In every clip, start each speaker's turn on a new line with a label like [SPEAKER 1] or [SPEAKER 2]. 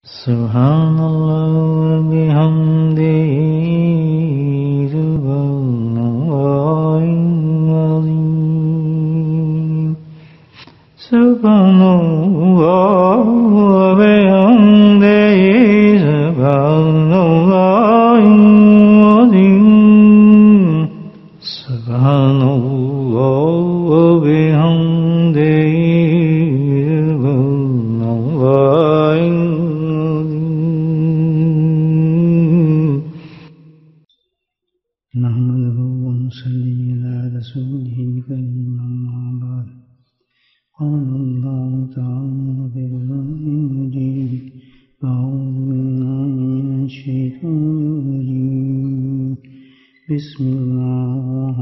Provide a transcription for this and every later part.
[SPEAKER 1] سبحان اللہ وبحمدہ سبحان اللہ العظیم سبحان اللہ وبحمدہ سبحان اللہ العظیم سبحان اللہ وبحمدہ بسم اللہ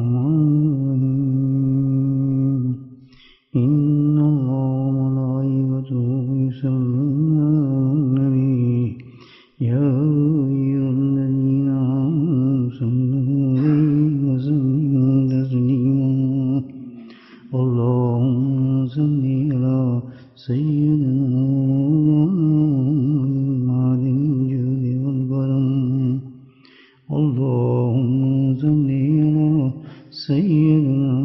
[SPEAKER 1] ان اللہ ملائکتہ یصلون علی النبی یا ایھا الذین آمنوا صلوا علیہ وسلموا تسلیما اللہم صل علی سیدنا محمد الجود والکرم اللہم صل علی سیدنا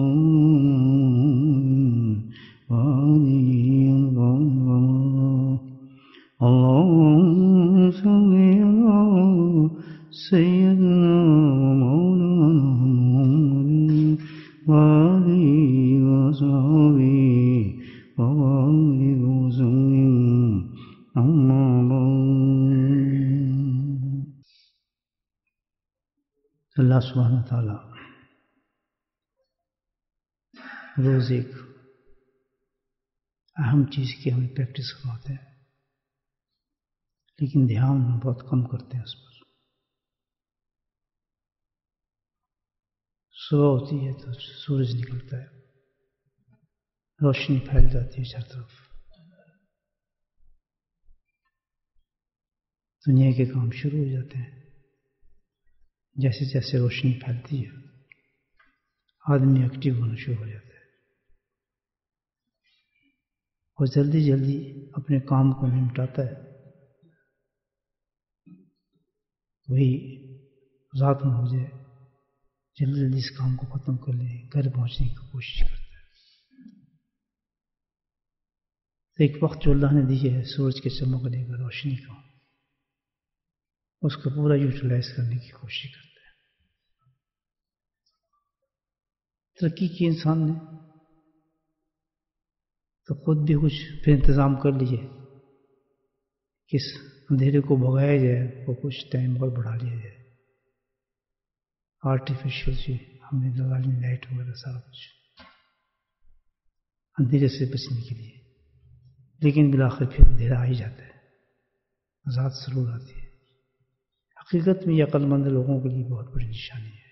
[SPEAKER 1] اللهم صل على سيدنا مولانا محمد وآله وصحبه وبارك وسلم أما بعد. اللہ سبحانہ تعالیٰ روز ایک اہم چیز کی ہمیں پریکٹس کرواتے ہیں، لیکن دھیان ہم بہت کم کرتے ہیں اس پر. صبح ہوتی ہے تو سورج نکلتا ہے، روشنی پھیل جاتی ہے چار طرف، دنیا کے کام شروع ہو جاتے ہیں. جیسے جیسے روشنی پھیلتی ہے آدمی ایکٹیو ہونا شروع ہو جاتا ہے اور جلدی جلدی اپنے کام کو نمٹاتا ہے. وہی رات میں ہو جائے جلدی جلدی اس کام کو ختم کر لیں، گھر پہنچنے کی کوشش کرتا ہے. تو ایک وقت جو اللہ نے دی ہے سورج کے چمکنے کا، روشنی کا، اس کو پورا یوٹیلائز کرنے کی کوشش کرتا ہے. ترقی کی انسان نے تو خود بھی کچھ پھر انتظام کر لیے کہ اس اندھیرے کو بھگایا جائے، وہ کچھ ٹائم اور بڑھا لیا جائے. آرٹیفیشیل چیز ہم نے لگا لی، لائٹ وغیرہ سارا کچھ اندھیرے سے بچنے کے لیے. لیکن بالآخر پھر اندھیرا آ ہی جاتا ہے، رات ضرور آتی ہے. حقیقت میں یہ عقل مند لوگوں کے لیے بہت بڑی نشانی ہے.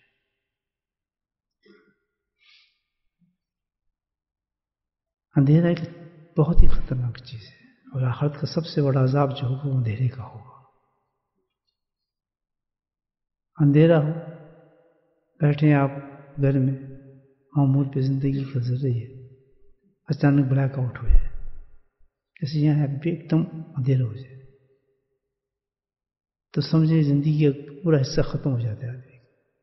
[SPEAKER 1] اندھیرا ایک بہت ہی خطرناک چیز ہے، اور آخرت کا سب سے بڑا عذاب جو ہوگا وہ اندھیرے کا ہوگا. اندھیرا ہو، بیٹھے ہیں آپ گھر میں، معمول پہ زندگی گزر رہی ہے، اچانک بلیک آؤٹ ہو جائے، جیسے یہاں ایک دم اندھیرا ہو جائے تو سمجھے زندگی کا پورا حصہ ختم ہو جاتا ہے. آدمی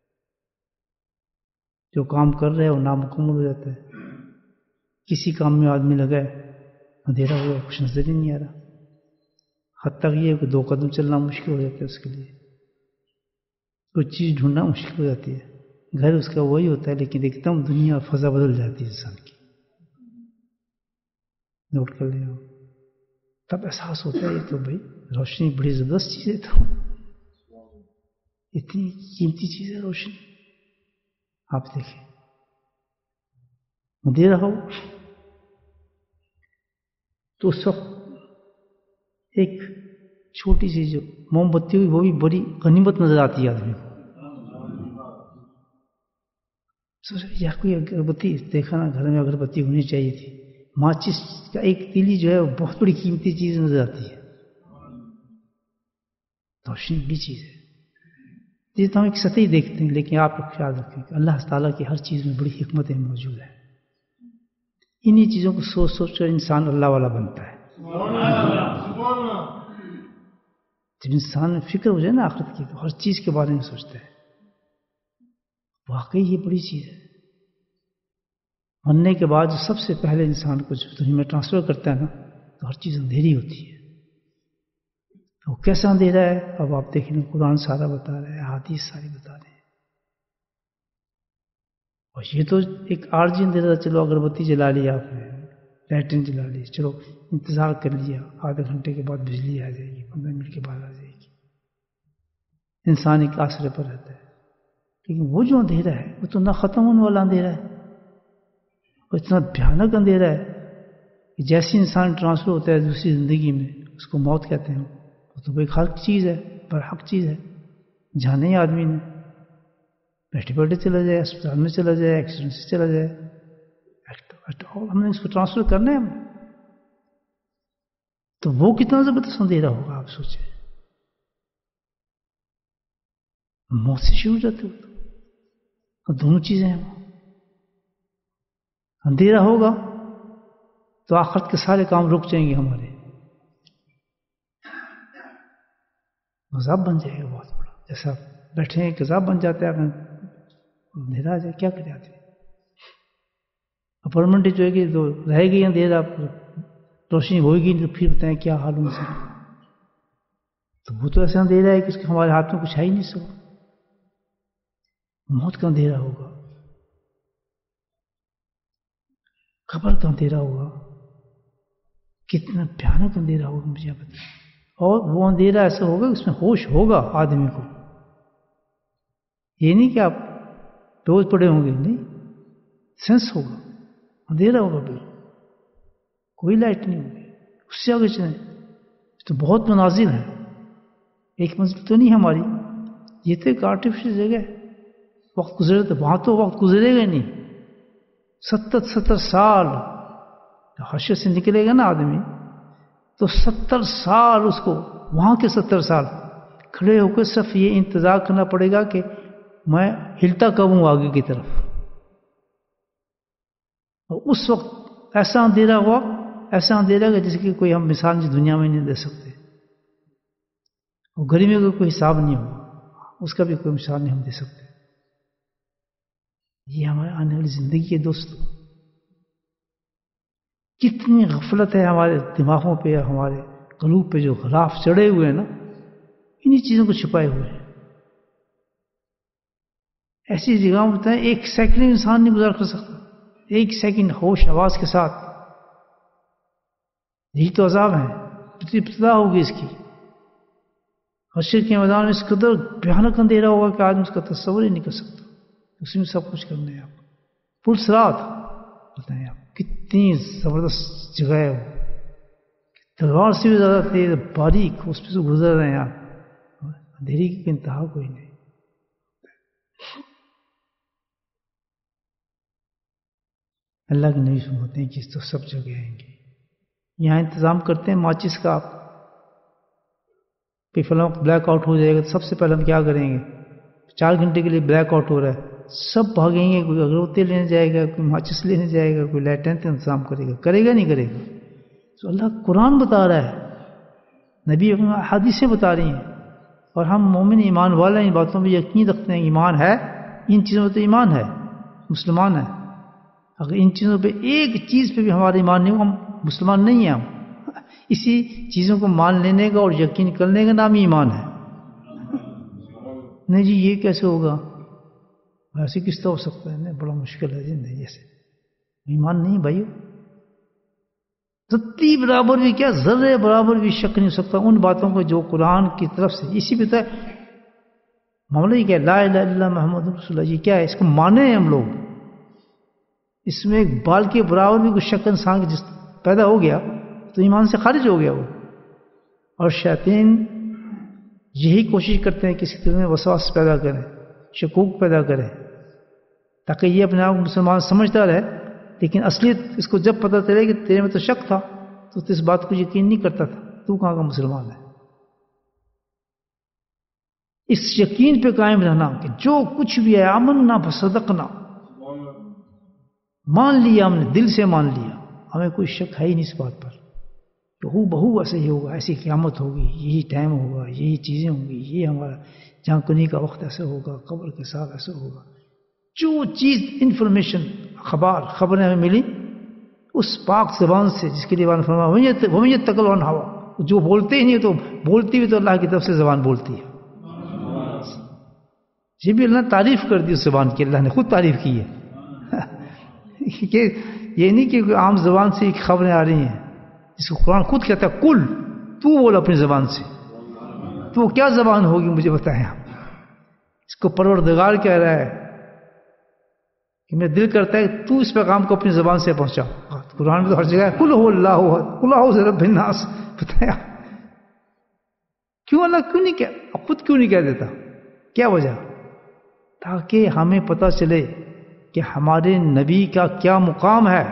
[SPEAKER 1] جو کام کر رہے ہیں وہ نامکمل ہو جاتا ہے. کسی کام میں آدمی لگا ہے، اندھیرا ہوا، کچھ نظر ہی نہیں آ رہا. حتیٰ کہ یہ کہ 2 قدم چلنا مشکل ہو جاتا ہے اس کے لیے، کوئی چیز ڈھونڈنا مشکل ہو جاتی ہے. گھر اس کا وہی ہوتا ہے لیکن ایک دم دنیا اور فضا بدل جاتی ہے انسان کی. نوٹ کر لیں آپ، تب احساس ہوتا ہے یہ تو بھائی روشنی بڑی زبردست چیز ہے، تو اتنی قیمتی چیز ہے روشنی. آپ دیکھیں اندھیرا ہو تو اس وقت ایک چھوٹی سی جو موم بتی ہوئی وہ بھی بڑی غنیمت نظر آتی ہے آدمی کو. یا کوئی اگربتی دیکھا نا، گھر میں اگربتی ہونی چاہیے تھی. ماچس کا ایک تیلی جو ہے وہ بہت بڑی قیمتی چیز نظر آتی ہے. روشنی بھی چیز ہے. یہ تو ہم ایک سطحی دیکھتے ہیں، لیکن آپ خیال رکھیں کہ اللہ تعالیٰ کی ہر چیز میں بڑی حکمتیں موجود ہیں. انہی چیزوں کو سوچ سوچ کر انسان اللہ والا بنتا ہے. جب انسان میں فکر ہو جائے نا آخرت کی تو ہر چیز کے بارے میں سوچتا ہے واقعی یہ بڑی چیز ہے. مرنے کے بعد جو سب سے پہلے انسان کو جو دنیا میں ٹرانسفر کرتا ہے نا تو ہر چیز اندھیری ہوتی ہے. تو کیسا اندھیرا ہے اب آپ دیکھیں قرآن سارا بتا رہا ہے, حدیث ساری بتا رہے ہیں. اور یہ تو ایک عارضی اندھیرا, چلو اگربتی جلا لیا آپ نے, لائٹیں جلا لی, چلو انتظار کر لیا, آدھے گھنٹے کے بعد بجلی آ جائے گی, 15 منٹ کے بعد آ جائے گی, انسان ایک آسرے پر رہتا ہے. لیکن وہ جو اندھیرا ہے وہ تو نہ ختم ہونے والا اندھیرا ہے, وہ اتنا بھیانک اندھیرا ہے کہ جیسے انسان ٹرانسفر ہوتا ہے دوسری زندگی میں, اس کو موت کہتے ہیں. وہ تو ایک حق چیز ہے, برحق چیز ہے, جانا ہی آدمی نے, بیٹھے بیٹھے چلا جائے, اسپتال میں چلا جائے, ایکسیڈنٹ سے چلا جائے, ہم نے اس کو ٹرانسفر کرنا ہے. تو وہ کتنا زبردست اندھیرا ہوگا آپ سوچیں. موت سے شروع ہو جاتے ہو تو دونوں چیزیں ہیں. اندھیرا ہوگا تو آخرت کے سارے کام رک جائیں گے ہمارے, عذاب بن جائے گا بہت بڑا. جیسا بیٹھے ہیں عذاب بن جاتا ہے, اگر اندھیرا آ جائے کیا کرے آدمی. اپارٹمنٹ جو ہے کہ تو رہے گی اندھیرا, روشنی ہوئے گی نہیں تو پھر بتائیں کیا حال ہو سکتا. تو وہ تو ایسا اندھیرا ہے کہ اس کے ہمارے ہاتھ میں کچھ ہے ہی نہیں. سو موت کا اندھیرا ہوگا, قبر کا اندھیرا ہوگا, کتنا بھیانک اندھیرا ہوگا مجھے بتائیں. اور وہ اندھیرا ایسا ہوگا اس میں ہوش ہوگا آدمی کو, یہ نہیں کہ آپ روز پڑے ہوں گے, نہیں, سینس ہوگا, اندھیرا ہوگا بالکل, کوئی لائٹ نہیں ہوگی. اس سے آگے چلیں تو بہت مناظر ہے, ایک منزل تو نہیں ہماری, یہ تو ایک آرٹیفیشل جگہ ہے. وقت گزرے تو وہاں تو وقت گزرے گا نہیں. 70 سال حشر سے نکلے گا نا آدمی, تو 70 سال اس کو, وہاں کے 70 سال کھڑے ہو کے صرف یہ انتظار کرنا پڑے گا کہ میں ہلتا کب ہوں آگے کی طرف. اور اس وقت ایسا اندھیرا ہوا, ایسا اندھیرا کہ جس کی کوئی ہم مثال دنیا میں نہیں دے سکتے. اور گرمی کا کوئی حساب نہیں ہوگا, اس کا بھی کوئی مثال نہیں ہم دے سکتے. یہ ہمارے آنے والی زندگی ہے دوستو. کتنی غفلت ہے ہمارے دماغوں پہ, ہمارے قلوب پہ جو غلاف چڑھے ہوئے ہیں نا, انہی چیزوں کو چھپائے ہوئے ہیں. ایسی جگہ میں بتائیں ایک سیکنڈ انسان نہیں گزار کر سکتا, ایک سیکنڈ ہوش آواز کے ساتھ. یہی تو عذاب ہے, ابتدا ہوگی اس کی. حشر کے میدان میں اس قدر بھیانک اندھیرا ہوگا کہ آدمی اس کا تصور ہی نہیں کر سکتا. اس میں سب کچھ کرنا ہے آپ, پل صراط بتائیں آپ, کتنی زبردست جگہ ہے وہ, تلوار سے بھی زیادہ تیز باریک, اس پہ سے گزر رہے ہیں آپ, اندھیری کی انتہا کوئی نہیں. اللہ کے نبی فرماتے ہیں کہ تو سب جگہ آئیں گے. یہاں انتظام کرتے ہیں ماچس کا, آپ کہ فلاں وقت بلیک آؤٹ ہو جائے گا, سب سے پہلے ہم کیا کریں گے, 4 گھنٹے کے لیے بلیک آؤٹ ہو رہا ہے, سب بھاگیں گے. کوئی اگربتی لینے جائے گا, کوئی ماچس لینے جائے گا, کوئی لائٹیں کا انتظام کرے گا, کرے گا نہیں کرے گا. تو اللہ قرآن بتا رہا ہے, نبی حدیثیں بتا رہی ہیں, اور ہم مومن ایمان والا ان باتوں پہ یقین رکھتے ہیں. ایمان ہے ان چیزوں پہ, تو ایمان ہے, مسلمان ہے. اگر ان چیزوں پہ ایک چیز پہ بھی ہمارا ایمان نہیں ہو, ہم مسلمان نہیں ہیں. ہم اسی چیزوں کو مان لینے کا اور یقین کرنے کا نام ہی ایمان ہے. نہیں جی یہ کیسے ہوگا, ایسے کس طرح ہو سکتا ہے, نہیں بڑا مشکل ہے جی, نہیں ایسے ایمان نہیں بھائیو. رتی برابر بھی کیا, ذرے برابر بھی شک نہیں ہو سکتا ان باتوں کو جو قرآن کی طرف سے. اسی پہ تو معاملہ یہ کیا, لا الہ الا اللہ محمد رسول اللہ, یہ کیا ہے, اس کو مانے ہیں ہم لوگ. اس میں ایک بال کے برابر بھی کوئی شک انسان جس پیدا ہو گیا تو ایمان سے خارج ہو گیا وہ. اور شیاطین یہی کوشش کرتے ہیں کسی طرح وسواس پیدا کریں, شکوک پیدا کریں, تاکہ یہ اپنے آپ کو مسلمان سمجھتا رہے. لیکن اصلیت اس کو جب پتہ چلے کہ تیرے میں تو شک تھا تو اس بات کو یقین نہیں کرتا تھا, تو کہاں کا مسلمان ہے. اس یقین پہ قائم رہنا کہ جو کچھ بھی ہے, آمنا فصدقنا, مان لیا ہم نے, دل سے مان لیا, ہمیں کوئی شک ہے ہی نہیں اس بات پر. کہ ہو بہو ایسے ہی ہوگا، ایسی قیامت ہوگی، یہی ٹائم ہوگا، یہی چیزیں ہوں گی، یہ ہمارا جہاں کنی کا وقت ایسے ہوگا، قبر کے ساتھ ایسے ہوگا. جو چیز انفارمیشن خبریں ہمیں ملی اس پاک زبان سے جس کے لیے فرمایا وَمَن يَتَّقِ عَنْ هَوَىٰ، جو بولتے ہی نہیں تو بولتی بھی تو اللہ کی طرف سے زبان بولتی ہے. یہ بھی اللہ نے تعریف کر دی اس زبان کی، اللہ نے خود تعریف کی ہے. کہ یہ نہیں کہ عام زبان سے خبریں آ رہی ہیں، جس کو قرآن خود کہتا ہے کل تو بول اپنی زبان سے. تو کیا زبان ہوگی مجھے بتائیں آپ. اس کو پروردگار کہہ رہا ہے کہ میرا دل کرتا ہے تو اس پیغام کو اپنی زبان سے پہنچا. قرآن میں تو ہر جگہ ہے قل هو اللہ احد قل اعوذ برب الناس. بتایا کیوں اللہ کیوں نہیں کہہ خود کیوں نہیں کہہ دیتا؟ کیا وجہ؟ تاکہ ہمیں پتہ چلے کہ ہمارے نبی کا کیا مقام ہے.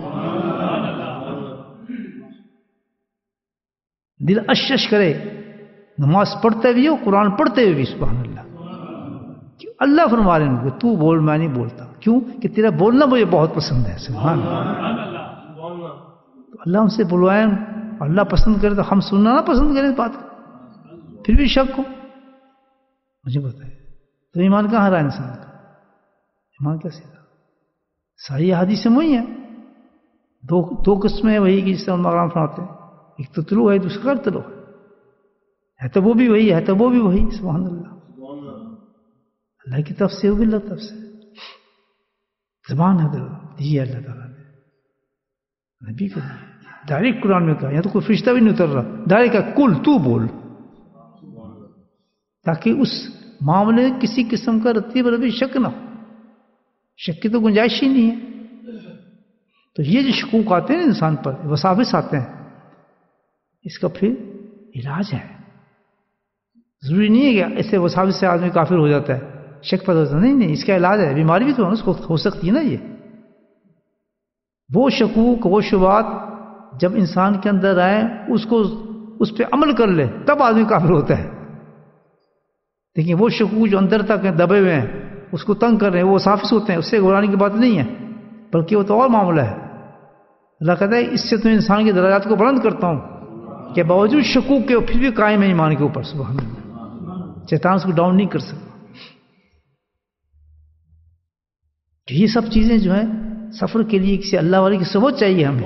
[SPEAKER 1] دل اشش کرے نماز پڑھتے ہوئے ہو، قرآن پڑھتے ہوئے بھی. سبحان اللہ. اللہ فرما رہے ہیں کہ تو بول، میں نہیں بولتا. کیوں؟ کہ تیرا بولنا مجھے بہت پسند ہے. سبحان اللہ. تو اللہ ہم سے بلوائیں، اللہ پسند کرے تو ہم سننا نہ پسند کریں اس بات کو، پھر بھی شک ہو. مجھے بتائے تو ایمان کہاں رہا انسان کا؟ ایمان کیسے رہا؟ ساری حدیثیں وہی ہیں. دو قسمیں وہی کی جس طرح مقام فرماتے ہیں، ایک تو طلوع ہے، دوسرا غیر طلوع ہے تو وہ بھی وہی ہے تو وہ بھی وہی. سبحان اللہ. اللہ کی طرف سے وہ بھی اللہ کی طرف سے زبان ہے دی اللہ تعالیٰ نے نبی کو دی. ڈائریکٹ قرآن میں کہا، یہاں تو کوئی فرشتہ بھی نہیں اتر رہا، ڈائریکٹ کہا کل تو بول، تاکہ اس معاملے میں کسی قسم کا رتیب ربی شک نہ ہو. شک کی تو گنجائش ہی نہیں ہے. تو یہ جو شکوک آتے ہیں انسان پر، وساوس آتے ہیں، اس کا پھر علاج ہے. ضروری نہیں ہے کہ ایسے وساوس سے آدمی کافر ہو جاتا ہے، شک پیدا ہوتا ہے. نہیں، اس کا علاج ہے. بیماری بھی تو اس کو ہو سکتی ہے نا. یہ وہ شکوک وہ شبہات جب انسان کے اندر آئے اس پہ عمل کر لے تب آدمی کافر ہوتا ہے. لیکن وہ شکوک جو اندر تک ہیں دبے ہوئے ہیں، اس کو تنگ کر رہے ہیں، وہ وساوس ہوتے ہیں. اس سے گھبرانے کی بات نہیں ہے، بلکہ وہ تو اور معاملہ ہے. اللہ کہتا ہے اس سے تو انسان کے درجات کو بلند کرتا ہوں کہ باوجود شکوک کے پھر بھی قائم ہے ایمان کے اوپر. سبحان اللہ. شیطان اس کو ڈاؤن نہیں کر سکتا. یہ سب چیزیں جو ہیں سفر کے لیے کسی اللہ والے کی صحبت چاہیے ہمیں.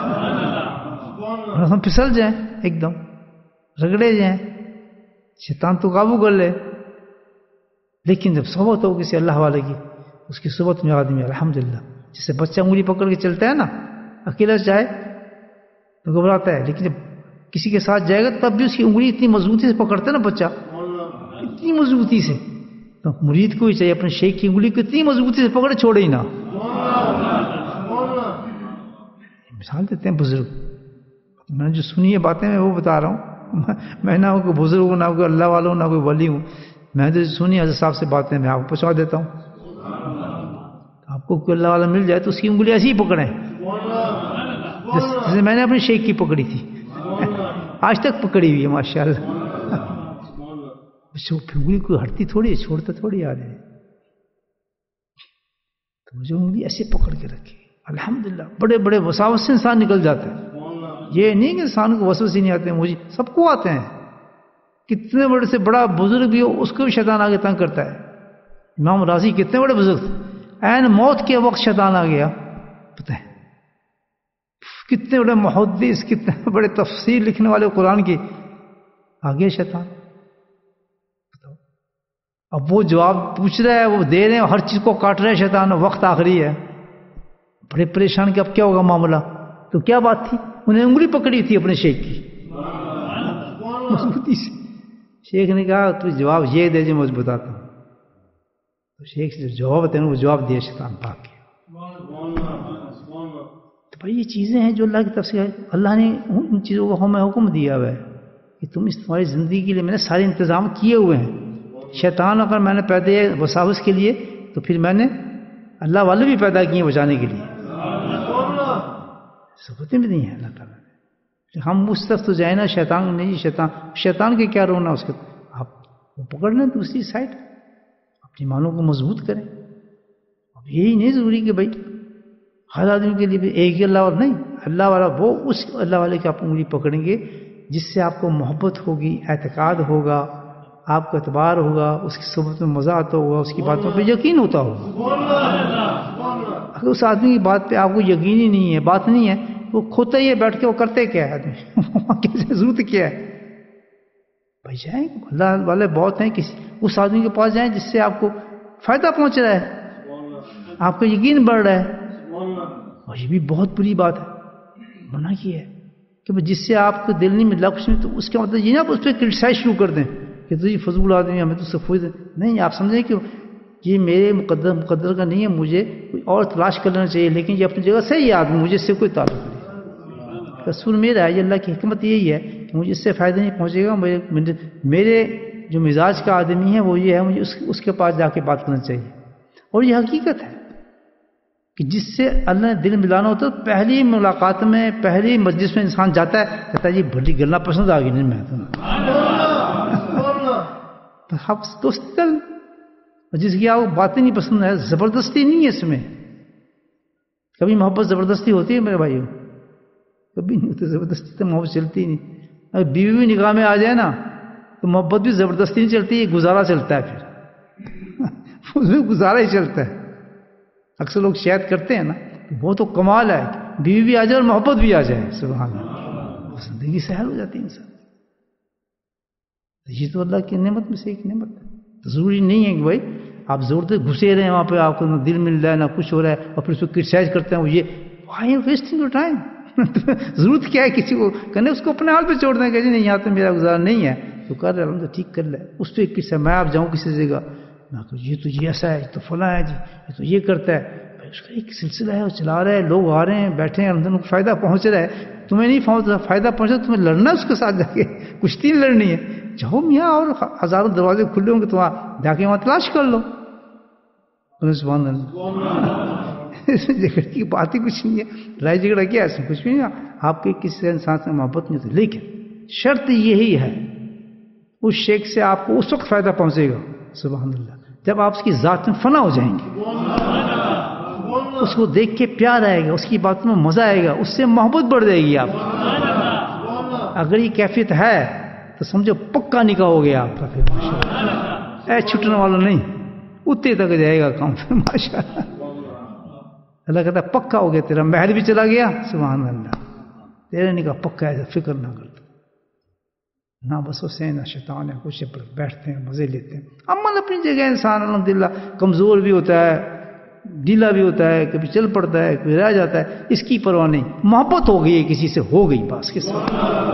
[SPEAKER 1] ہم پھسل جائیں ایک دم، رگڑے جائیں، شیطان تو قابو کر لے. لیکن جب صحبت ہو کسی اللہ والے کی، اس کی صحبت میں آدمی الحمدللہ، جسے بچہ انگلی پکڑ کے چلتا ہے نا، اکیلا جائے تو گھبراتا ہے، لیکن جب کسی کے ساتھ جائے گا تب بھی اس کی انگلی اتنی مضبوطی سے پکڑتا ہے نا بچہ، اتنی مضبوطی سے. تو مرید کو ہی چاہیے اپنے شیخ کی انگلی کو اتنی مضبوطی سے پکڑے، چھوڑے ہی نہ. مثال دیتے ہیں بزرگ. میں نے جو سنی ہے باتیں میں وہ بتا رہا ہوں. میں نہ کوئی بزرگ ہوں، نہ کوئی اللہ والا ہوں، نہ کوئی ولی ہوں. میں جو سنی حضرت صاحب سے باتیں میں آپ کو پہنچا دیتا ہوں. آپ کو کوئی اللہ والا مل جائے تو اس کی انگلی ایسی ہی پکڑیں جیسے میں نے اپنے شیخ کی پکڑی تھی، آج تک پکڑی ہوئی ہے ماشاء اللہ. انگلی کوئی ہٹتی تھوڑی ہے، چھوڑتا تھوڑی آ رہے. تو جو انگلی ایسے پکڑ کے رکھی الحمدللہ. بڑے بڑے وساوس سے انسان نکل جاتے ہیں. یہ نہیں کہ انسان کو وسوسے نہیں آتے ہیں، مجھے سب کو آتے ہیں. کتنے بڑے سے بڑا بزرگ بھی ہو اس کو بھی شیطان آگے تنگ کرتا ہے. امام راضی کتنے بڑے بزرگ تھے، عین موت کے وقت شیطان آ گیا. پتہ ہے کتنے بڑے محدث، کتنے بڑے تفسیر لکھنے والے قرآن کی، آگے شیطان. اب وہ جواب پوچھ رہا ہے، وہ دے رہے ہیں، ہر چیز کو کاٹ رہے ہیں شیطان. وقت آخری ہے، بڑے پریشان کہ اب کیا ہوگا معاملہ. تو کیا بات تھی؟ انہیں انگلی پکڑی تھی اپنے شیخ کی مضبوطی سے. شیخ نے کہا تو جواب یہ دے جو مجھے بتاتا ہوں. تو شیخ سے جواب ہے وہ جواب دیا شیطان بھاگ گیا. تو بھائی یہ چیزیں ہیں جو اللہ کی طرف سے ہے. اللہ نے ان چیزوں کو ہمیں حکم دیا ہوا ہے کہ تم اس تمہاری زندگی کے لیے میں نے سارے انتظام کیے ہوئے ہیں. شیطان اگر میں نے پیدا کیا وساوس کے لیے تو پھر میں نے اللہ والے بھی پیدا کیے بچانے کے لیے. ثبوتیں بھی نہیں ہیں اللہ تعالیٰ نے. ہم اس طرف تو جائیں نا، شیطان نہیں. شیطان کے کیا رونا اس کے. آپ وہ پکڑ لیں دوسری سائڈ، اپنی مانوں کو مضبوط کریں. اب یہی نہیں ضروری کہ بھائی ہر آدمی کے لیے بھی ایک ہی اللہ اور نہیں. اللہ والا وہ اس اللہ والے کی آپ انگلی پکڑیں گے جس سے آپ کو محبت ہوگی، اعتقاد ہوگا، آپ کو اعتبار ہوگا، اس کی صحبت میں مزہ آتا ہوگا، اس کی باتوں پہ یقین ہوتا ہوگا۔ اگر اس آدمی کی بات پہ آپ کو یقین ہی نہیں ہے، بات نہیں ہے، وہ کھوتا ہی ہے بیٹھ کے، وہ کرتے کیا ہے آدمی کیسے ضرورت کیا ہے؟ بھائی جائیں، اللہ والے بہت ہیں، کسی اس آدمی کے پاس جائیں جس سے آپ کو فائدہ پہنچ رہا ہے، آپ کا یقین بڑھ رہا ہے۔ اور یہ بھی بہت بری بات ہے، منع کیا ہے کہ جس سے آپ کو دل نہیں ملا کچھ نہیں، تو اس کا مطلب یہ نا آپ اس پہ کرٹیسائز شروع کر دیں کہ تو یہ فضول آدمی، ہمیں تو اس سے فائدہ نہیں۔ آپ سمجھیں کہ یہ میرے مقدر کا نہیں ہے، مجھے کوئی اور تلاش کر لینا چاہیے، لیکن یہ اپنی جگہ صحیح ہے آدمی، مجھے اس سے کوئی تعلق نہیں۔ رسول میرا ہے، یہ اللہ کی حکمت یہی ہے کہ مجھے اس سے فائدہ نہیں پہنچے گا، میرے جو مزاج کا آدمی ہے وہ یہ ہے، مجھے اس کے پاس جا کے بات کرنا چاہیے۔ اور یہ حقیقت ہے کہ جس سے اللہ نے دل ملانا ہوتا ہے، پہلی ملاقات میں، پہلی مجلس میں انسان جاتا ہے، کہتا ہے جی بڑی گلنا پسند آ گئی نہیں، میں تو آپ دوست کر، جس کی آپ کو باتیں نہیں پسند ہے، زبردستی نہیں ہے اس میں۔ کبھی محبت زبردستی ہوتی ہے میرے بھائیوں؟ کبھی نہیں ہوتی زبردستی، تو محبت چلتی ہی نہیں۔ اگر بیوی بھی نگاہ میں آ جائے نا تو محبت بھی زبردستی نہیں چلتی، یہ گزارا چلتا ہے، پھر اس میں گزارا ہی چلتا ہے۔ اکثر لوگ شاید کرتے ہیں نا، وہ تو کمال ہے، بیوی بھی آ جائے اور محبت بھی آ جائے، سبحان اللہ، زندگی سہل ہو جاتی ہے انسان۔ یہ تو اللہ کی نعمت میں سے ایک نعمت ہے۔ ضروری نہیں ہے کہ بھائی آپ زور سے گھسے رہے ہیں وہاں پہ، آپ کو نہ دل مل رہا ہے نہ کچھ ہو رہا ہے، اور پھر اس کو کرٹیسائز کرتے ہیں، وہ یہ why are you wasting your time؟ ضرورت کیا ہے کسی کو کرنے؟ اس کو اپنے حال پہ چھوڑ دیں کہ نہیں یہاں تو میرا گزارا نہیں ہے، تو کر رہے ہم تو ٹھیک کر لے۔ اس پہ کس میں آپ جاؤں کسی جگہ، یہ تو یہ ایسا ہے، یہ تو فلاں ہے جی، یہ تو یہ کرتا ہے، اس کا ایک سلسلہ ہے، وہ چلا رہا ہے، لوگ آ رہے ہیں، بیٹھے ہیں، اندر کو فائدہ پہنچ رہا ہے، تمہیں نہیں فائدہ پہنچا، تمہیں لڑنا اس کے ساتھ جا کے، کشتی لڑنی ہے، جاؤ میاں، اور ہزاروں دروازے کھلے ہوں گے، تم جا کے وہاں تلاش کر لو۔ سبحان اللہ، اس میں جھگڑے کی بات ہی کچھ نہیں ہے، لڑائی جھگڑا کیا ہے، اس میں کچھ بھی نہیں، آپ کے کسی انسان سے محبت نہیں ہوتی، لیکن شرط یہی ہے اس شیخ سے آپ کو اس وقت فائدہ پہنچے گا، سبحان اللہ، جب آپ اس کی ذات میں فنا ہو جائیں گے، اس کو دیکھ کے پیار آئے گا، اس کی باتوں میں مزہ آئے گا، اس سے محبت بڑھ جائے گی آپ۔ اگر یہ کیفیت ہے تو سمجھو پکا نکاح ہو گیا آپ کا، پھر ماشاءاللہ، اے چھٹنے والا نہیں، اتنے تک جائے گا کام، پھر ماشاءاللہ اللہ کہتا ہے پکا ہو گیا، تیرا مہر بھی چلا گیا، سبحان اللہ، تیرے نکاح پکا ہے، فکر نہ کر، نہ بس حسین نہ شیطان ہے، کچھ پر بیٹھتے ہیں، مزے لیتے ہیں۔ عمل اپنی جگہ انسان الحمدللہ کمزور بھی ہوتا ہے، ڈھیلا بھی ہوتا ہے، کبھی چل پڑتا ہے، کبھی رہ جاتا ہے، اس کی پرواہ نہیں، محبت ہو گئی ہے کسی سے، ہو گئی بس، کس سے؟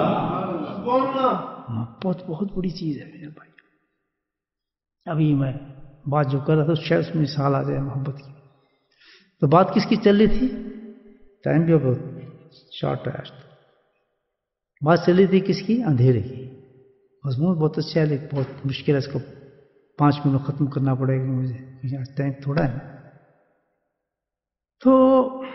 [SPEAKER 1] محبت بہت بڑی چیز ہے میرے بھائی۔ ابھی میں بات جو کر رہا تھا شاید اس میں مثال آ جائے محبت کی، تو بات کس کی چل رہی تھی؟ ٹائم بھی بہت شارٹ ہے آج، بات چل رہی تھی کس کی؟ اندھیرے کی۔ مضمون بہت اچھا ہے لیکن بہت مشکل ہے، اس کو 5 منٹ میں ختم کرنا پڑے گا مجھے، کیونکہ آج ٹائم تھوڑا ہے۔ تو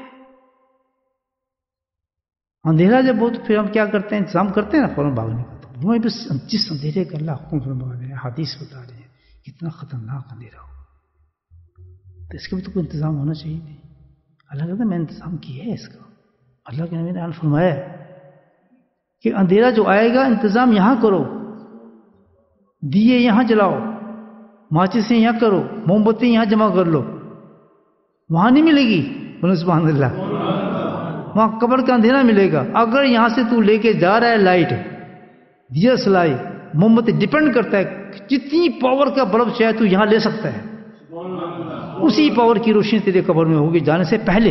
[SPEAKER 1] اندھیرا جب ہو تو پھر ہم کیا کرتے ہیں؟ انتظام کرتے ہیں نا فوراً بھاگنے کا۔ تو وہ بس جس اندھیرے کا اللہ حکم فرما رہے ہیں، حدیث بتا رہے ہیں کتنا خطرناک اندھیرا ہو، تو اس کا بھی تو کوئی انتظام ہونا چاہیے نہیں۔ اللہ کہتا ہے میں انتظام کیا ہے اس کا۔ اللہ کے نبی نے فرمایا ہے کہ اندھیرا جو آئے گا انتظام یہاں کرو، دیے یہاں جلاؤ، ماچسیں یہاں کرو، موم بتی یہاں جمع کر لو، وہاں نہیں ملے گی، بولو سبحان اللہ، وہاں قبر کا اندھیرا ملے گا۔ اگر یہاں سے تو لے کے جا رہا ہے لائٹ، دیا سلائی، موم بتی، ڈیپینڈ کرتا ہے جتنی پاور کا بلب چاہے تو یہاں لے سکتا ہے، اسی پاور کی روشنی تیرے قبر میں ہوگی جانے سے پہلے۔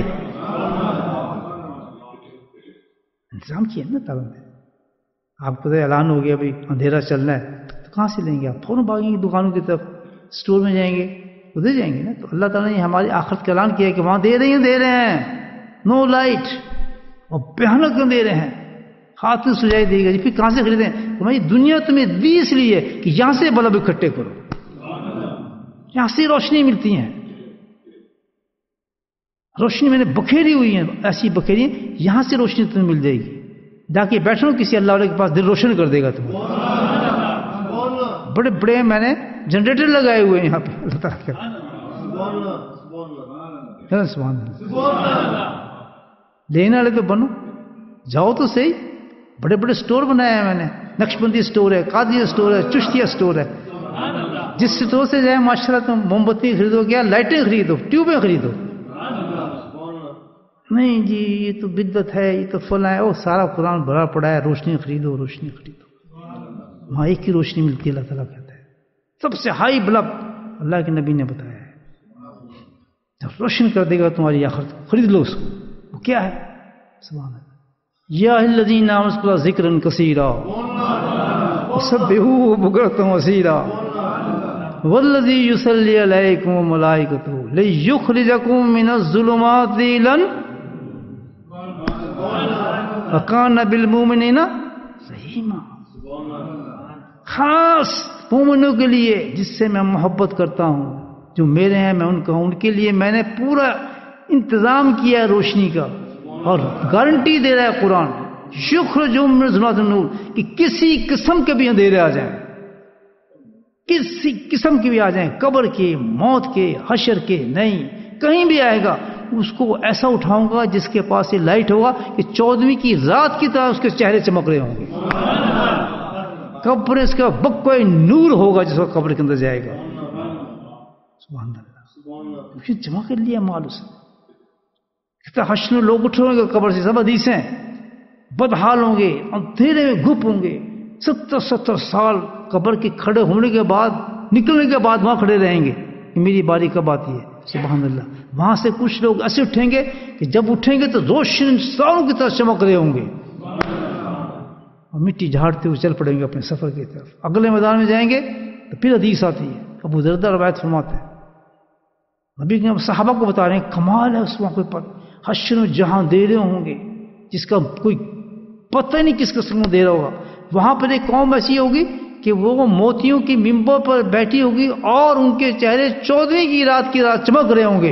[SPEAKER 1] انتظام کیا نا تعالیٰ نے۔ آپ کو اعلان ہو گیا بھائی اندھیرا چلنا ہے، تو کہاں سے لیں گے آپ؟ فوراً بھاگیں گے دکانوں کی طرف، اسٹور میں جائیں گے، ادھر جائیں گے نا۔ تو اللہ تعالیٰ نے ہماری آخرت کا اعلان کیا ہے کہ وہاں دے رہے ہیں نو لائٹ، اور بھیانک اندھیرے ہیں، ہاتھ میں سجائی دے گا جی، پھر کہاں سے خریدیں؟ تمہاری دنیا تمہیں دی اس لیے کہ یہاں سے بلب اکٹھے کرو، یہاں سے روشنی ملتی ہیں، روشنی میں نے بکھیری ہوئی ہے، ایسی بکھیری یہاں سے روشنی تمہیں مل جائے گی، جا کے بیٹھو کسی اللہ والے کے پاس، دل روشن کر دے گا تمہیں۔ بڑے بڑے میں نے جنریٹر لگائے ہوئے ہیں یہاں پہ، اللہ تعالیٰ کے سبحان اللہ، لینے والے تو بنو، جاؤ تو صحیح، بڑے بڑے سٹور بنائے ہیں میں نے، نقشبندی سٹور ہے، قادری سٹور ہے، چشتیہ سٹور ہے. جس سٹور سے جائے ماشاءاللہ تم موم بتی خریدو، کیا لائٹیں خریدو، ٹیوبیں خریدو. نہیں جی یہ تو بدعت ہے، یہ تو فلاں ہے، وہ سارا قرآن بھرا پڑا ہے، روشنی خریدو روشنی خریدو. وہاں ایک ہی روشنی ملتی ہے، اللہ تعالیٰ کہتا ہے سب سے ہائی بلب اللہ کے نبی نے بتایا ہے، جب روشن کر دے گا تمہاری آخرت، خرید لو اس کو. وہ کیا ہے؟ سبحان اللہ. یا الذین آمنوا اذکروا ذکرا کثیرا وسبحوہ بکرۃ وأصیلا والذی یصلی علیکم وملائکتہ لیخرجکم من الظلمات إلى وکان بالمؤمنین رحیما. خاص مومنوں کے لیے جس سے میں محبت کرتا ہوں، جو میرے ہیں میں ان کا ہوں، ان کے لیے میں نے پورا انتظام کیا ہے روشنی کا، اور گارنٹی دے رہا ہے قرآن یخرجون من ظلمات النور کہ کسی قسم کے بھی اندھیرے آ جائیں، کسی قسم کے بھی آ جائیں، قبر کے، موت کے، حشر کے، نہیں کہیں بھی آئے گا اس کو ایسا اٹھاؤں گا جس کے پاس یہ لائٹ ہوگا کہ 14ویں کی رات کی طرح اس کے چہرے چمک رہے ہوں گے. قبر اس کا بکوئے نور ہوگا جس کو قبر کے اندر جائے گا. سبحان اللہ. جمع کر لیا مال اس نے. کتنا حشر لوگ اٹھیں گے قبر سے، سب حدیثیں، بدحال ہوں گے، اندھیرے میں گھپ ہوں گے، 70 سال قبر کے کھڑے ہونے کے بعد، نکلنے کے بعد وہاں کھڑے رہیں گے کہ میری باری کب آتی ہے. سبحان اللہ. وہاں سے کچھ لوگ ایسے اٹھیں گے کہ جب اٹھیں گے تو روشن سالوں کی طرح چمک رہے ہوں گے، اور مٹی جھاڑتے ہوئے چل پڑیں گے اپنے سفر کی طرف. اگلے میدان میں جائیں گے تو پھر حدیث آتی ہے، ابو دردہ روایت فرماتے ہیں، نبی کے صحابہ کو بتا رہے ہیں کمال ہے اس موقع پر، حشر میں جہاں اندھیرے ہوں گے جس کا کوئی پتہ نہیں کس قسم میں اندھیرا ہوگا، وہاں پر ایک قوم ایسی ہوگی کہ وہ موتیوں کی ممبر پر بیٹھی ہوگی اور ان کے چہرے 14ویں کی رات چمک رہے ہوں گے.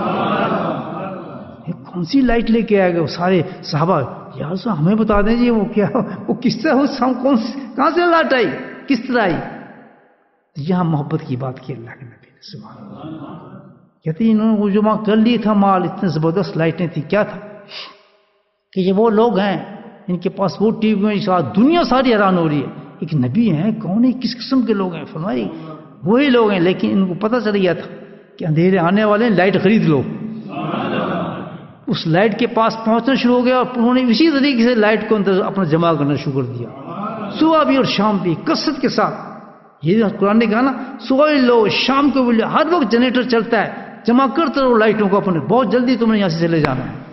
[SPEAKER 1] کون سی لائٹ لے کے آئے گا؟ وہ سارے صحابہ یا رسول اللہ ہمیں بتا دیں جی وہ کیا، وہ کس طرح کہاں سے لائٹ آئی، کس طرح آئی؟ یہاں محبت کی بات کی اللہ کے نبی نے. سبحان اللہ. کہتے ہیں انہوں نے وہ جمع کر لی تھا مال، اتنے زبردست لائٹیں تھی. کیا تھا کہ یہ وہ لوگ ہیں ان کے پاس وہ ٹی وی میں دنیا ساری حیران ہو رہی ہے، ایک نبی ہیں، کون ہے، کس قسم کے لوگ ہیں؟ فرمائی وہی لوگ ہیں، لیکن ان کو پتہ چل گیا تھا کہ اندھیرے آنے والے ہیں، لائٹ خرید لو. اس لائٹ کے پاس پہنچنا شروع ہو گیا اور انہوں نے اسی طریقے سے لائٹ کو اندر اپنا جمع کرنا شروع کر دیا، صبح بھی اور شام بھی کثرت کے ساتھ. یہ قرآن نے کہا نا صبح لو شام کو بھی لو، ہر وقت جنریٹر چلتا ہے، جمع کرتے رہو لائٹوں کو اپنے، بہت جلدی تم نے یہاں سے چلے جانا ہے.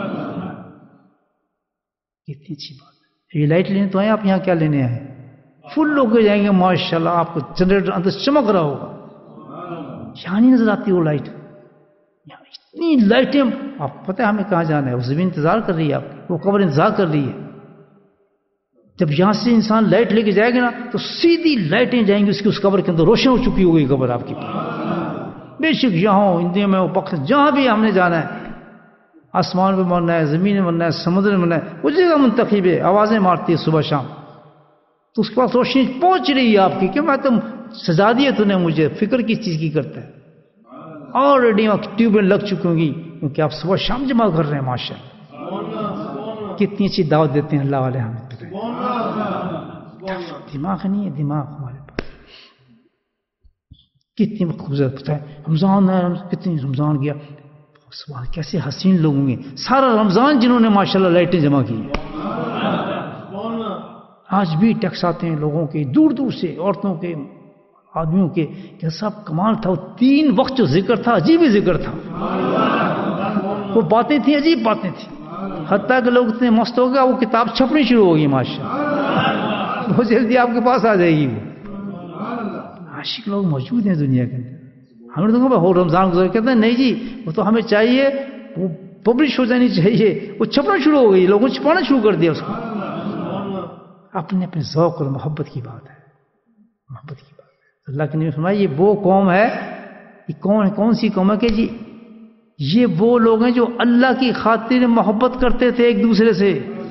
[SPEAKER 1] کتنی اچھی بات ہے. یہ لائٹ لینے تو آئے، آپ یہاں کیا لینے آئے؟ فل لوگ جائیں گے ماشاءاللہ، آپ کو جنریٹر اندر چمک رہا ہوگا، یہاں نہیں نظر آتی وہ لائٹ. اتنی لائٹیں، آپ پتہ ہے ہمیں کہاں جانا ہے، وہ زمین انتظار کر رہی ہے آپ کی، وہ قبر انتظار کر رہی ہے. جب یہاں سے انسان لائٹ لے کے جائے گا نا تو سیدھی لائٹیں جائیں گی اس کی، اس قبر کے اندر روشن ہو چکی ہوگی قبر آپ کی. بے شک یہاں ہو انڈیا میں ہو پاکستان، جہاں بھی ہم نے جانا ہے، آسمان پہ مرنا ہے، زمین میں مرنا ہے، سمندر میں مرنا ہے، وہ جگہ منتخب ہے، آوازیں مارتی ہے صبح شام، تو اس کے پاس روشنی پہنچ رہی ہے آپ کی کہ میں تم سجا دیے تو نے مجھے، فکر کس چیز کی کرتا ہے. آلریڈی وہاں ٹیوبیں لگ چکی ہوں گی کیونکہ آپ صبح شام جمع کر رہے ہیں. ماشاء اللہ کتنی اچھی دعوت دیتے ہیں اللہ والے ہمیں. دماغ نہیں ہے، دماغ ہمارے پاس. کتنی خوبصورت ہے رمضان ہے، کتنی رمضان گیا، سبحان کیسے حسین لوگ ہوں گے سارا رمضان جنہوں نے ماشاءاللہ لائٹیں جمع کی ہیں. آج بھی ٹیکس آتے ہیں لوگوں کے دور دور سے، عورتوں کے، آدمیوں کے، کہ سب کمال تھا. وہ 3 وقت جو ذکر تھا عجیب ہی ذکر تھا، وہ باتیں تھیں عجیب باتیں تھیں، حتیٰ کہ لوگ اتنے مست ہو گیا وہ کتاب چھپنی شروع ہوگی ماشاءاللہ، بہت جلدی آپ کے پاس آ جائے گی. وہ عاشق لوگ موجود ہیں دنیا کے اندر. ہمیں تو کہا رمضان گزر، کہتے ہیں نہیں جی وہ تو ہمیں چاہیے وہ پبلش ہو جانی چاہیے، وہ چھپنا شروع ہو گئی، لوگوں نے چھپانا شروع کر دیا اس کو. اپنے اپنے ذوق اور محبت کی بات ہے، محبت کی بات ہے. اللہ کے نبی فرمایا یہ وہ قوم ہے، یہ کون سی قوم ہے کہ جی یہ وہ لوگ ہیں جو اللہ کی خاطر محبت کرتے تھے ایک دوسرے سے.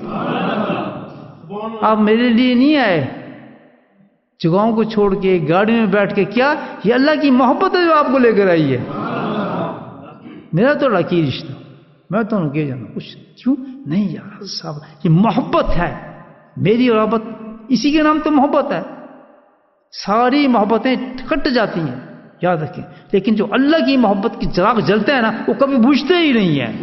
[SPEAKER 1] آپ میرے لیے نہیں آئے جگہوں کو چھوڑ کے، گاڑی میں بیٹھ کے، کیا یہ اللہ کی محبت ہے جو آپ کو لے کر آئی ہے. میرا تو لکی رشتہ، میں تو کہ جانا کچھ کیوں نہیں یار صاحب یہ محبت ہے میری اور محبت اسی کے نام تو محبت ہے. ساری محبتیں کٹ جاتی ہیں یاد رکھیں, لیکن جو اللہ کی محبت کی چراغ جلتے ہیں نا وہ کبھی بجھتے ہی نہیں ہیں.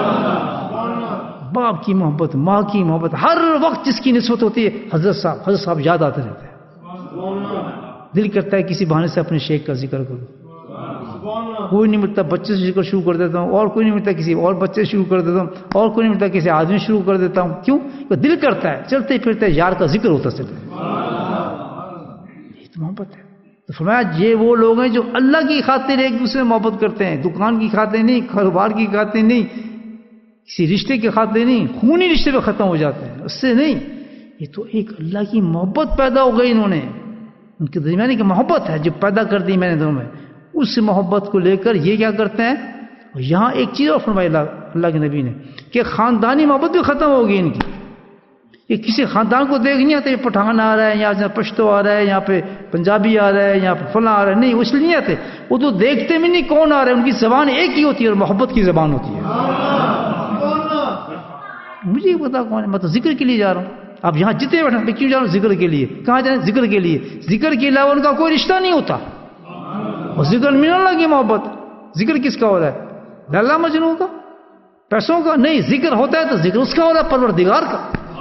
[SPEAKER 1] باپ کی محبت, ماں کی محبت, ہر وقت جس کی نسبت ہوتی ہے حضرت صاحب یاد آتے رہتے ہیں. دل کرتا ہے کسی بہانے سے اپنے شیخ کا ذکر کروں. کوئی نہیں ملتا بچے سے ذکر شروع کر دیتا ہوں, اور کوئی نہیں ملتا کسی اور بچے سے شروع کر دیتا ہوں, اور کوئی نہیں ملتا کسی آدمی شروع کر دیتا ہوں. کیوں؟ دل کرتا ہے چلتے پھرتے یار کا ذکر ہوتا چلتا ہے. یہ تو محبت ہے. تو فرمایا یہ وہ لوگ ہیں جو اللہ کی خاطر ایک دوسرے سے محبت کرتے ہیں, دکان کی خاطر نہیں, کاروبار کی خاطر نہیں, کسی رشتے کی خاطر نہیں, خونی رشتے پہ ختم ہو جاتے ہیں اس سے نہیں. یہ تو ایک اللہ کی محبت پیدا ہو گئی, انہوں نے ان کے درمیان کی محبت ہے جو پیدا کر دی میں نے دونوں میں. اس محبت کو لے کر یہ کیا کرتے ہیں. یہاں ایک چیز اور فرمائی اللہ کے نبی نے کہ خاندانی محبت بھی ختم ہوگی ان کی. یہ کسی خاندان کو دیکھ نہیں آتے پٹھان آ رہا ہے, یہاں پشتو آ رہا ہے, یہاں پہ پنجابی آ رہا ہے, یہاں پہ فلاں آ رہا ہے, نہیں اس لیے نہیں آتے. وہ تو دیکھتے بھی نہیں کون آ رہا ہے, ان کی زبان ایک ہی ہوتی ہے اور محبت کی زبان ہوتی ہے. مجھے یہ پتا کون ہے, میں تو ذکر کے لیے جا رہا ہوں. اب یہاں جتنے بیٹھے میں کیوں جا رہا ہوں؟ ذکر کے لیے. کہاں جائیں؟ ذکر کے لیے. ذکر کے علاوہ ان کا کوئی رشتہ نہیں ہوتا. اور ذکر من اللہ کی محبت. ذکر کس کا ہو رہا ہے؟ لالہ مجنوں کا, پیسوں کا نہیں. ذکر ہوتا ہے تو ذکر اس کا ہو رہا ہے, پروردگار کا.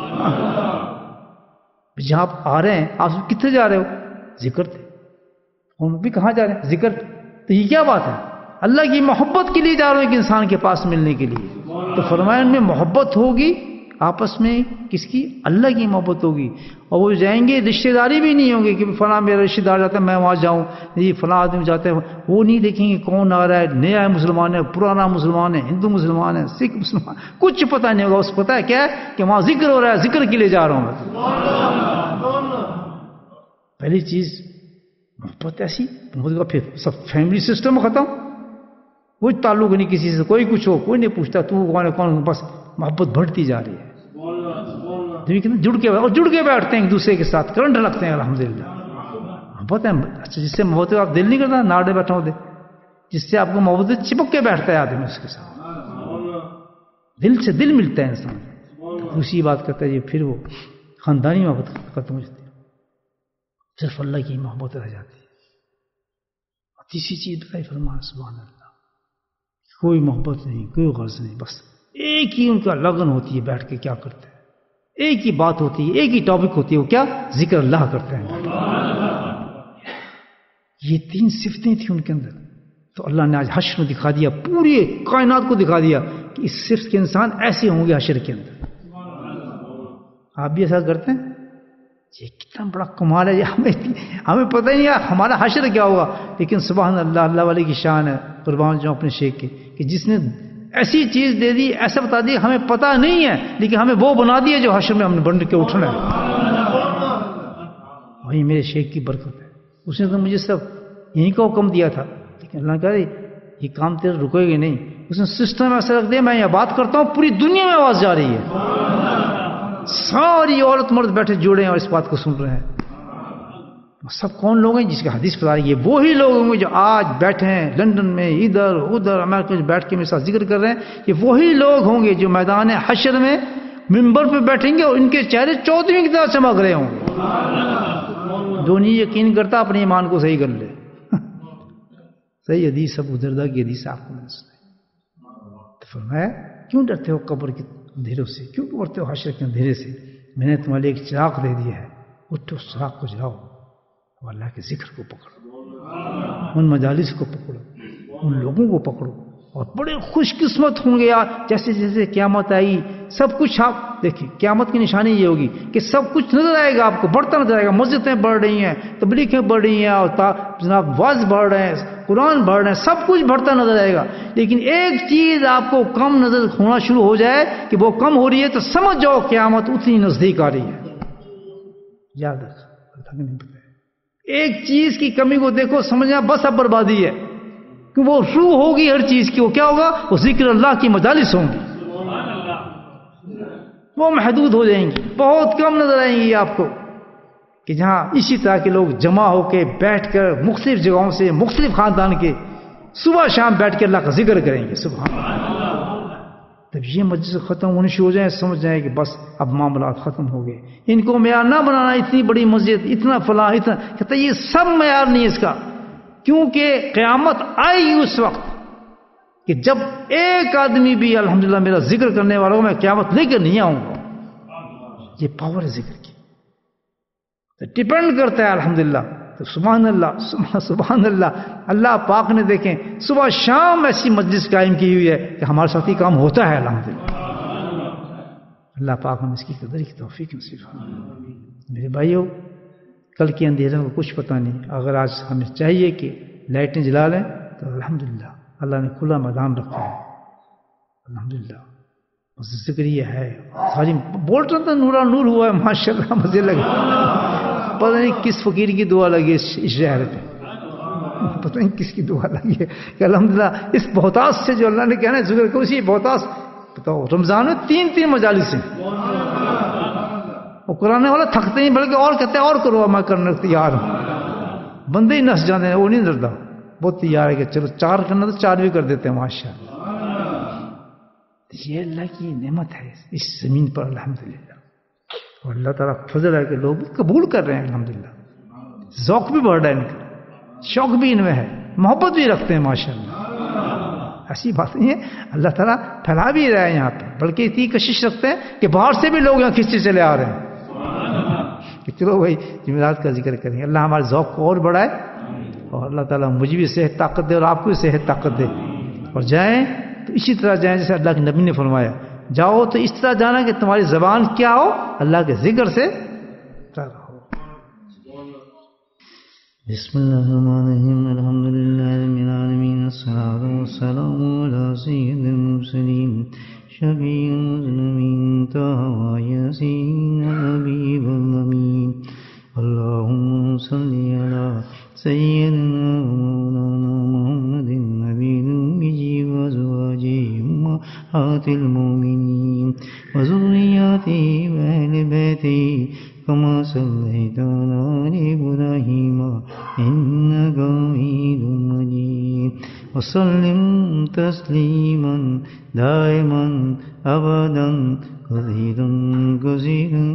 [SPEAKER 1] جہاں آپ آ رہے ہیں, آپ کتنے جا رہے ہو؟ ذکر تھے. ہم بھی کہاں جا رہے ہیں؟ ذکر. تو یہ کیا بات ہے؟ اللہ کی محبت کے لیے جا رہے ہیں ایک انسان کے پاس ملنے کے لیے. تو فرمایا ان میں محبت ہوگی آپس میں, کس کی؟ اللہ کی محبت ہوگی. اور وہ جائیں گے, رشتہ داری بھی نہیں ہوں گے کہ فلاں میرا رشتہ دار جاتا ہے میں وہاں جاؤں, یہ فلاں آدمی جاتے ہیں. وہ نہیں دیکھیں گے کون آ رہا ہے, نیا مسلمان ہے, پرانا مسلمان ہے, ہندو مسلمان ہے, سکھ مسلمان, کچھ پتہ نہیں ہوگا. اس پتہ ہے کیا ہے کہ وہاں ذکر ہو رہا ہے, ذکر کے لیے جا رہا ہوں میں. پہلی چیز محبت ایسی محبت کا, پھر سب فیملی سسٹم ختم, کوئی تعلق نہیں کسی سے, کوئی کچھ ہو کوئی نہیں پوچھتا تو کون, بس محبت بڑھتی جا رہی ہے. جڑ کے بیٹھتے ہیں ایک دوسرے کے ساتھ, کرنٹ رکھتے ہیں الحمدللہ. محبت ہے اچھا, جس سے محبت آپ دل نہیں کرتا ناڑے بیٹھا ہوتے, جس سے آپ کو محبت چپک کے بیٹھتا ہے آدمی اس کے ساتھ, دل سے دل ملتا ہے انسان. دوسری بات کرتا ہے یہ پھر وہ خاندانی محبت ختم ہو جاتی ہے, صرف اللہ کی محبت رہ جاتی ہے. تیسری چیز بتائی فرمایا سبحان اللہ, کوئی محبت نہیں, کوئی غرض نہیں, بس ایک ہی ان کا لگن ہوتی ہے, بیٹھ کے کیا کرتے ہیں, ایک ہی بات ہوتی ہے, ایک ہی ٹاپک ہوتی ہے, وہ کیا؟ ذکر اللہ کرتے ہیں. یہ تین صفتیں تھیں ان کے اندر. تو اللہ نے آج حشر میں دکھا دیا, پوری کائنات کو دکھا دیا کہ اس صفت کے انسان ایسے ہوں گے حشر کے اندر. آپ بھی ایسا کرتے ہیں؟ یہ کتنا بڑا کمال ہے. ہمیں پتہ ہی نہیں ہمارا حشر کیا ہوگا, لیکن سبحان اللہ, اللہ والے کی شان ہے, قربان جو اپنے شیخ کے, کہ جس نے ایسی چیز دے دی, ایسا بتا دی, ہمیں پتہ نہیں ہے لیکن ہمیں وہ بنا دیا جو حشر میں ہم نے بن کے اٹھنا ہے. وہی میرے شیخ کی برکت ہے. اس نے تو مجھے صرف یہیں کا حکم دیا تھا, لیکن اللہ کہہ رہی یہ کام تیرے رکے گے نہیں. اس نے سسٹم ایسا رکھ دیا, میں یہ بات کرتا ہوں پوری دنیا میں آواز جا رہی ہے, ساری عورت مرد بیٹھے جوڑے ہیں اور اس بات کو سن رہے ہیں. سب کون لوگ ہیں؟ جس کا حدیث بتا رہی ہے وہی لوگ ہوں گے جو آج بیٹھے ہیں لندن میں, ادھر ادھر امریکہ میں بیٹھ کے میرے ساتھ ذکر کر رہے ہیں. یہ وہی لوگ ہوں گے جو میدان حشر میں منبر پہ بیٹھیں گے اور ان کے چہرے چودھویں کی طرح چمک رہے ہوں گے. جو نہیں یقین کرتا اپنے ایمان کو صحیح کر لے. صحیح حدیث ابو درداء کی حدیث آپ کو میں نے سنائی. تو فرمایا کیوں ڈرتے ہو قبر کے اندھیروں سے, کیوں ڈرتے ہو حشر کے اندھیرے سے؟ میں نے تمہارے ایک چراغ دے دیا ہے, اٹھو چراغ کو جلاؤ, اللہ کے ذکر کو پکڑو, ان مجالس کو پکڑو, ان لوگوں کو پکڑو, اور بڑے خوش قسمت ہوں گے یار. جیسے جیسے قیامت آئی سب کچھ, آپ دیکھیں قیامت کی نشانی یہ ہوگی کہ سب کچھ نظر آئے گا آپ کو, بڑھتا نظر آئے گا. مسجدیں بڑھ رہی ہیں, تبلیغیں بڑھ رہی ہیں, اور جناب واعظ بڑھ رہے ہیں, قرآن بڑھ رہے ہیں, سب کچھ بڑھتا نظر آئے گا. لیکن ایک چیز آپ کو کم نظر ہونا شروع ہو جائے کہ وہ کم ہو رہی ہے, تو سمجھ جاؤ قیامت اتنی نزدیک آ رہی ہے. یاد رکھ, نہیں پتہ ایک چیز کی کمی کو دیکھو, سمجھنا بس اب بربادی ہے, کہ وہ روح ہوگی ہر چیز کی. وہ کیا ہوگا؟ وہ ذکر اللہ کی مجالس ہوں گی, وہ محدود ہو جائیں گی, بہت کم نظر آئیں گی آپ کو, کہ جہاں اسی طرح کے لوگ جمع ہو کے بیٹھ کر مختلف جگہوں سے, مختلف خاندان کے, صبح شام بیٹھ کے اللہ کا ذکر کریں گے. سبحان اللہ. جب یہ مجلس ختم ہونے شروع ہو جائیں سمجھ جائیں کہ بس اب معاملات ختم ہو گئے. ان کو معیار نہ بنانا اتنی بڑی مسجد اتنا فلاں اتنا، کہتا یہ سب معیار نہیں ہے اس کا، کیونکہ قیامت آئے گی اس وقت کہ جب ایک آدمی بھی الحمدللہ میرا ذکر کرنے والا ہو میں قیامت لے کر نہیں آؤں گا. یہ پاور ہے ذکر کی، ڈپینڈ کرتا ہے الحمدللہ. تو سبحان اللہ سبحان اللہ. اللہ پاک نے دیکھیں صبح شام ایسی مجلس قائم کی ہوئی ہے کہ ہمارے ساتھ ہی کام ہوتا ہے الحمدللہ. اللہ پاک ہم اس کی قدر کی توفیق نصیب فرمائے. میرے بھائیو، کل کے اندھیروں کو کچھ پتہ نہیں. اگر آج ہمیں چاہیے کہ لائٹیں جلا لیں تو الحمدللہ اللہ نے کھلا میدان رکھا ہے الحمدللہ. بس ذکر یہ ہے ساری بول رہا تھا نورا نور ہوا ہے ماشاءاللہ. مجھے لگا پتہ نہیں کس فقیر کی دعا لگی اس شہر پہ، پتہ نہیں کس کی دعا لگی ہے کہ الحمدللہ اس بہتاس سے جو اللہ نے کہنا ہے ذکر کرو. اسی بہتاس بتاؤ رمضان میں 3 مجالس ہیں، وہ قرآن والا تھکتے نہیں بلکہ اور کہتے ہیں اور کرو، میں کرنے تیار ہوں. بندے ہی نس جاتے ہیں، وہ نہیں ڈرتا، بہت تیار ہے کہ چلو 4 کرنا تو 4 بھی کر دیتے ہیں ماشاءاللہ. یہ اللہ کی نعمت ہے اس زمین پر الحمدللہ. اور اللہ تعالیٰ فضل ہے کہ لوگ قبول کر رہے ہیں الحمدللہ. ذوق بھی بڑھ رہا ہے ان کا، شوق بھی ان میں ہے، محبت بھی رکھتے ہیں ماشاءاللہ. ایسی بات نہیں ہے، اللہ تعالیٰ پھیلا بھی رہا ہے یہاں پہ، بلکہ اتنی کشش رکھتے ہیں کہ باہر سے بھی لوگ یہاں کھینچتے چلے آ رہے ہیں کہ چلو بھائی جمعرات کا ذکر کریں. اللہ ہمارے ذوق کو اور بڑھائے، اور اللہ تعالیٰ مجھے بھی صحت طاقت دے اور آپ کو بھی صحت طاقت دے. اور جائیں تو اسی طرح جائیں جیسے اللہ کے نبی نے فرمایا، جاؤ تو اس طرح جانا کہ تمہاری زبان کیا ہو، اللہ کے ذکر سے رہو. بسم اللہ الرحمن الرحیم. الحمدللہ رب العالمین، الصلاۃ والسلام علی سید المرسلین شفیع المذنبین طه یاسین حبیب الامین. اللہم صلی علی سیدنا مولانا محمد النبی الأمی وازواجہ امہات المؤمنین وذریاتہ واہل بیتہ كما صليت على آل إبراهيم إنك حميد مجيد. وسلم تسليما دائما أبدا كثيرا كثيرا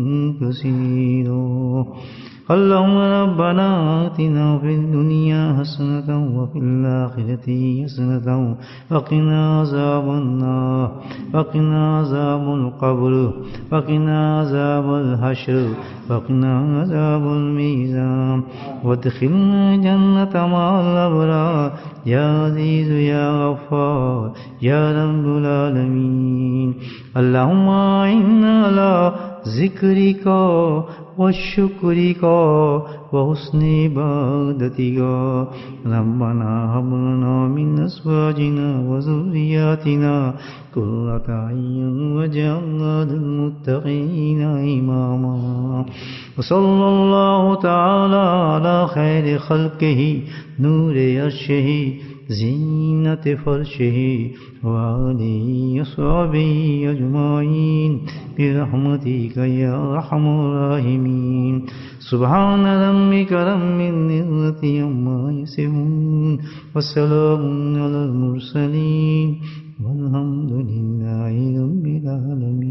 [SPEAKER 1] كثيرا. اللهم ربنا آتنا في الدنيا حسنة وفي الآخرة حسنة وقنا عذاب النار وقنا عذاب القبر وقنا عذاب الحشر وقنا عذاب الميزان وادخلنا جنة مع الأبرار يا عزيز يا غفار يا رب العالمين. اللهم إنا على ذكرك وشكرك وحسن عبادتك. ربنا هب لنا من أزواجنا وذرياتنا قرة أعين واجعلنا للمتقين إماما. وصلى الله تعالى على خير خلقه نور عرشه زینت فرشه وآله وصحبه أجمعين برحمتك يا أرحم الراحمين. سبحان ربك رب العزة عما يصفون وسلام على المرسلين والحمد لله رب العالمين.